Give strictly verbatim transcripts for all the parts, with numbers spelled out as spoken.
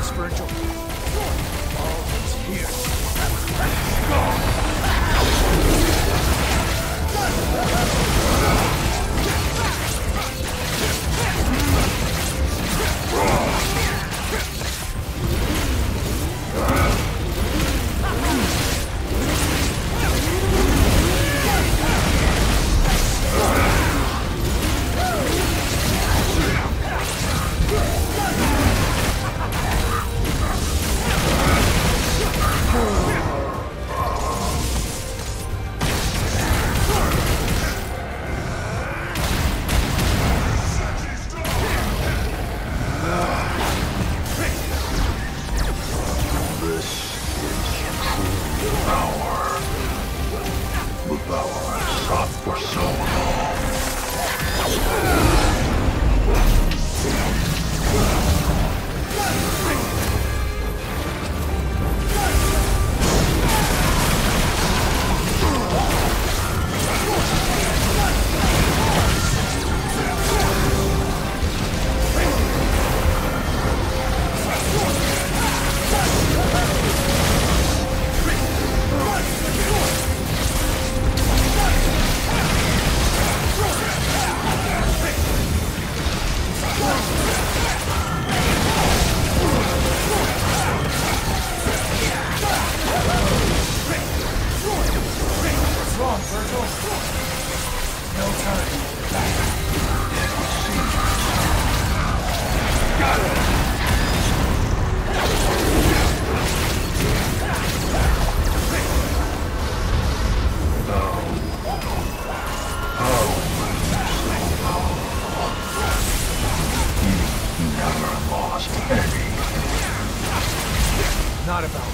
this, Virgil. All is here. Go! Not about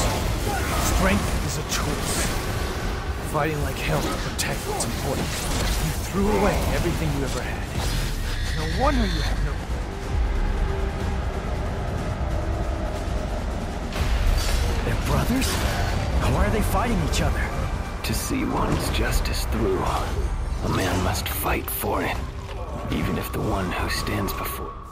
looks. Strength is a choice. Fighting like hell to protect what's important. You threw away everything you ever had. No wonder you have no... They're brothers? Why are they fighting each other? To see one's justice through, a man must fight for it, even if the one who stands before...